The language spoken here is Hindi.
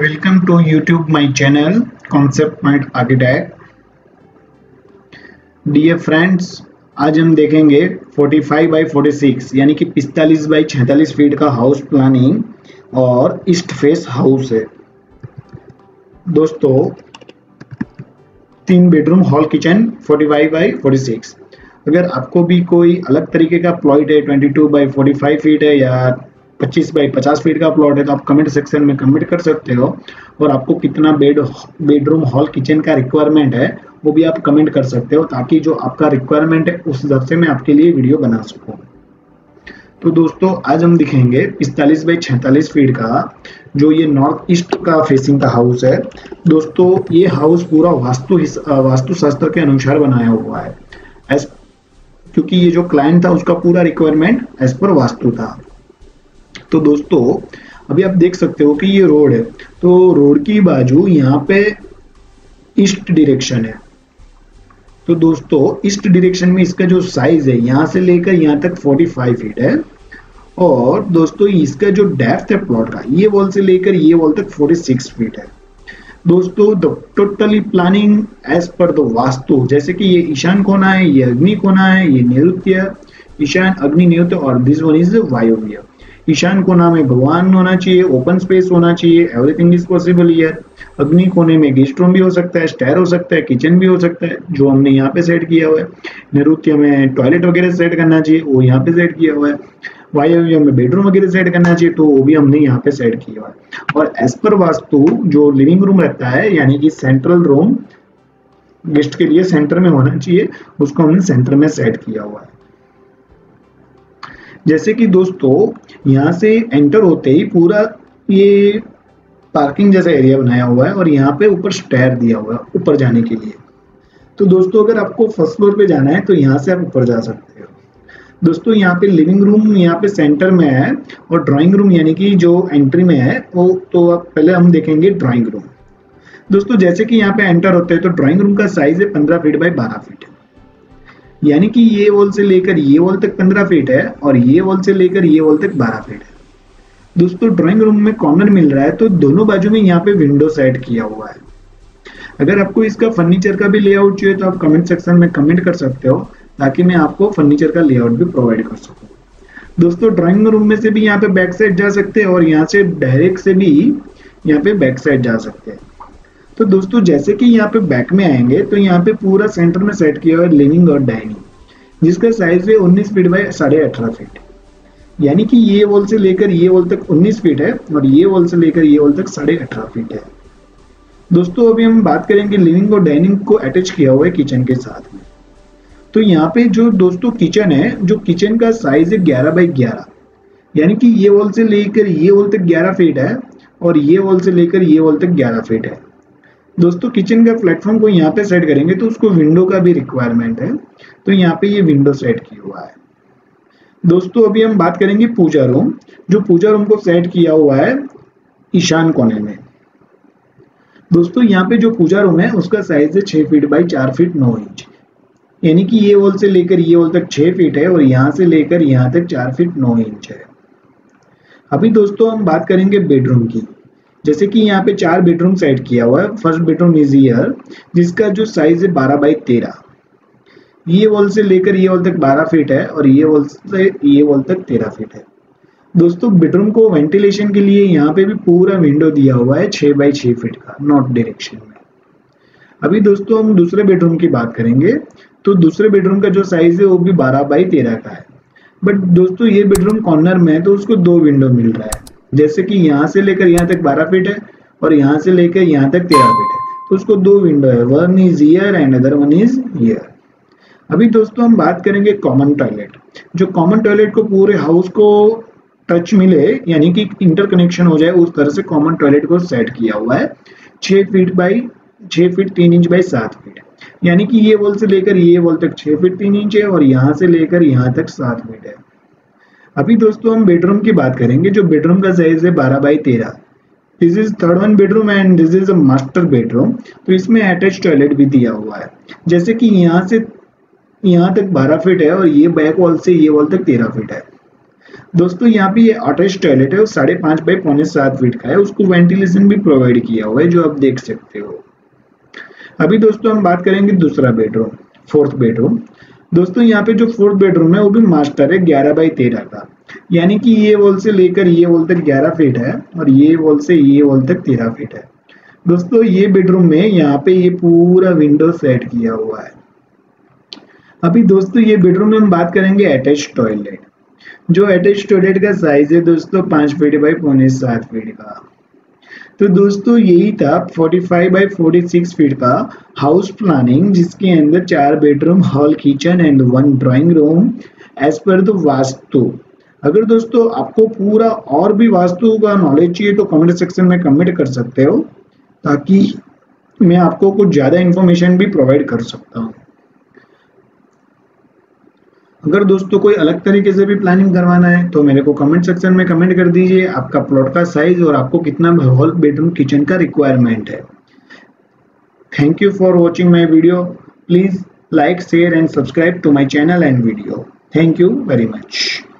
Welcome to YouTube my channel concept point architect. Dear friends, आज हम देखेंगे 45 बाई 46 यानी कि 45 बाई 46 फीट का हाउस प्लानिंग और ईस्ट फेस हाउस है। दोस्तों, 3 बेडरूम हॉल किचन 45 बाई 46। अगर आपको भी कोई अलग तरीके का प्लॉट है, 22 बाई 45 फीट है या 25 बाई 50 फीट का प्लॉट है, तो आप कमेंट सेक्शन में कमेंट कर सकते हो। और आपको कितना बेडरूम हॉल किचन का रिक्वायरमेंट है वो भी आप कमेंट कर सकते हो, ताकि जो आपका रिक्वायरमेंट है उस हिसाब से मैं आपके लिए वीडियो बना सकूं। तो दोस्तों, आज हम दिखेंगे 45 बाई 46 फीट का जो ये नॉर्थ ईस्ट का फेसिंग का हाउस है। दोस्तों, ये हाउस पूरा वास्तुशास्त्र के अनुसार बनाया हुआ है, क्योंकि ये जो क्लाइंट था उसका पूरा रिक्वायरमेंट एज पर वास्तु था। तो दोस्तों, अभी आप देख सकते हो कि ये रोड है, तो रोड की बाजू यहाँ पे ईस्ट डायरेक्शन है। तो दोस्तों, ईस्ट डायरेक्शन में इसका जो साइज है यहाँ से लेकर यहाँ तक 45 फीट है। और दोस्तों, इसका जो डेप्थ है प्लॉट का, ये वॉल से लेकर ये वॉल तक 46 फीट है। दोस्तों, the totally planning as per the vastu, जैसे कि ये ईशान कोना है, ये अग्नि कोना है, ये नैऋत्य, ईशान, अग्नि, नैऋत्य और दिस वन इज वायव्य। ईशान कोना में भगवान होना चाहिए, ओपन स्पेस होना चाहिए, एवरीथिंग इज पॉसिबल हियर। अग्नि कोने में गेस्ट रूम भी हो सकता है, स्टेयर हो सकता है, किचन भी हो सकता है, जो हमने यहाँ पे सेट किया हुआ है। नैऋत्य में टॉयलेट वगैरह सेट करना चाहिए, वो यहाँ पे सेट किया हुआ है। वायव्य में बेडरूम वगैरह सेट करना चाहिए, तो वो भी हमने यहाँ पे सेट किया हुआ है। और एज पर वास्तु जो लिविंग रूम रहता है, यानी कि सेंट्रल रूम गेस्ट के लिए सेंटर में होना चाहिए, उसको हमने सेंटर में सेट किया हुआ है। जैसे कि दोस्तों, यहाँ से एंटर होते ही पूरा ये पार्किंग जैसा एरिया बनाया हुआ है और यहाँ पे ऊपर स्टेयर दिया हुआ है ऊपर जाने के लिए। तो दोस्तों, अगर आपको फर्स्ट फ्लोर पे जाना है तो यहाँ से आप ऊपर जा सकते हो। दोस्तों, यहाँ पे लिविंग रूम यहाँ पे सेंटर में है और ड्राइंग रूम यानी कि जो एंट्री में है वो, तो अब पहले हम देखेंगे ड्राइंग रूम। दोस्तों, जैसे कि यहाँ पे एंटर होते हैं तो ड्राइंग रूम का साइज है 15 फीट बाई 12 फीट है, यानी कि ये वॉल से लेकर ये वॉल तक 15 फीट है और ये वॉल से लेकर ये वॉल तक 12 फीट है। दोस्तों, ड्राइंग रूम में कॉर्नर मिल रहा है, तो दोनों बाजू में यहाँ पे विंडो सेट किया हुआ है। अगर आपको इसका फर्नीचर का भी लेआउट चाहिए तो आप कमेंट सेक्शन में कमेंट कर सकते हो, ताकि मैं आपको फर्नीचर का लेआउट भी प्रोवाइड कर सकूं। दोस्तों, ड्राइंग रूम में से भी यहाँ पे बैक साइड जा सकते हैं और यहाँ से डायरेक्ट से भी यहाँ पे बैक साइड जा सकते हैं। तो दोस्तों, जैसे कि यहाँ पे बैक में आएंगे तो यहाँ पे पूरा सेंटर में सेट किया हुआ है लिविंग और डाइनिंग, जिसका साइज है 19 फीट बाई 18.5 फीट, यानी कि ये वॉल से लेकर ये वॉल तक 19 फीट है और ये वॉल से लेकर ये वॉल तक 18.5 फीट है। दोस्तों, अभी हम बात करेंगे लिविंग और डाइनिंग को अटैच किया हुआ है किचन के साथ में। तो यहाँ पे जो दोस्तों किचन है, जो किचन का साइज है 11 बाई 11, यानी कि ये वॉल से लेकर ये वॉल तक 11 फीट है और ये वॉल से लेकर ये वॉल तक 11 फीट है। दोस्तों, किचन का प्लेटफॉर्म को यहाँ पे सेट करेंगे तो उसको विंडो का भी रिक्वायरमेंट है, तो यहाँ पे ये विंडो सेट किया हुआ है। दोस्तों, अभी हम बात करेंगे पूजा रूम। जो पूजा रूम को सेट किया हुआ है ईशान कोने में। दोस्तों, यहाँ पे जो पूजा रूम है उसका साइज है 6 फीट बाई 4 फीट 9 इंच, यानी कि ये वॉल से लेकर ये वॉल तक 6 फीट है और यहाँ से लेकर यहाँ तक 4 फीट 9 इंच है। अभी दोस्तों, हम बात करेंगे बेडरूम की। जैसे कि यहाँ पे 4 बेडरूम सेट किया हुआ है। फर्स्ट बेडरूम इज हियर, जिसका जो साइज है 12 बाई 13, ये वॉल से लेकर ये वॉल तक 12 फीट है और ये वॉल से ये वॉल तक 13 फीट है। दोस्तों, बेडरूम को वेंटिलेशन के लिए यहाँ पे भी पूरा विंडो दिया हुआ है 6 बाई 6 फीट का नॉर्थ डायरेक्शन में। अभी दोस्तों, हम दूसरे बेडरूम की बात करेंगे। तो दूसरे बेडरूम का जो साइज है वो भी 12 बाई 13 का है, बट दोस्तों ये बेडरूम कॉर्नर में है तो उसको 2 विंडो मिल रहा है। जैसे कि यहाँ से लेकर यहाँ तक 12 फीट है और यहाँ से लेकर यहाँ तक 13 फीट है, तो उसको 2 विंडो है, one is here and other one is here. अभी दोस्तों, हम बात करेंगे कॉमन टॉयलेट। जो कॉमन टॉयलेट को पूरे हाउस को टच मिले, यानी कि इंटरकनेक्शन हो जाए, उस तरह से कॉमन टॉयलेट को सेट किया हुआ है 6 फीट 3 इंच बाई 7 फीट, यानी कि ये वॉल से लेकर ये वॉल तक 6 फीट 3 इंच है और यहाँ से लेकर यहाँ तक 7 फीट है। अभी दोस्तों, हम बेडरूम की बात करेंगे। जो बेडरूम का साइज है 12 by 13, this is third one bedroom and this is a master bedroom. तो इसमें अटैच टॉयलेट भी दिया हुआ है। जैसे कि यहाँ से यहाँ तक 12 फीट है और ये बैक वॉल से ये वॉल तक 13 फीट है। दोस्तों यहाँ पे ये अटैच टॉयलेट है, वो 5.5 बाई 6.25 फीट का है, उसको वेंटिलेशन भी प्रोवाइड किया हुआ है जो आप देख सकते हो। अभी दोस्तों हम बात करेंगे दूसरा बेडरूम, फोर्थ बेडरूम। दोस्तों यहाँ पे जो फोर्थ बेडरूम है वो भी मास्टर है 11 बाई 13 का, यानी कि ये वॉल से लेकर ये वॉल तक 11 फीट है और ये वॉल से ये वॉल तक 13 फीट है। दोस्तों ये बेडरूम में यहाँ पे ये पूरा विंडो सेट किया हुआ है। अभी दोस्तों ये बेडरूम में हम बात करेंगे अटैच टॉयलेट। जो अटैच टॉयलेट का साइज है दोस्तों 5 फीट बाई 6.25 फीट का। तो दोस्तों यही था 45 बाई 46 फीट का हाउस प्लानिंग, जिसके अंदर 4 bedroom, hall, kitchen and 1 drawing room as per the vastu. अगर दोस्तों आपको पूरा और भी वास्तु का नॉलेज चाहिए तो कमेंट सेक्शन में कमेंट कर सकते हो, ताकि मैं आपको कुछ ज़्यादा इन्फॉर्मेशन भी प्रोवाइड कर सकता हूँ। अगर दोस्तों कोई अलग तरीके से भी प्लानिंग करवाना है तो मेरे को कमेंट सेक्शन में कमेंट कर दीजिए आपका प्लॉट का साइज और आपको कितना हॉल, बेडरूम, किचन का रिक्वायरमेंट है। Thank you for watching my video. Please like, share and subscribe to my channel and video. Thank you very much.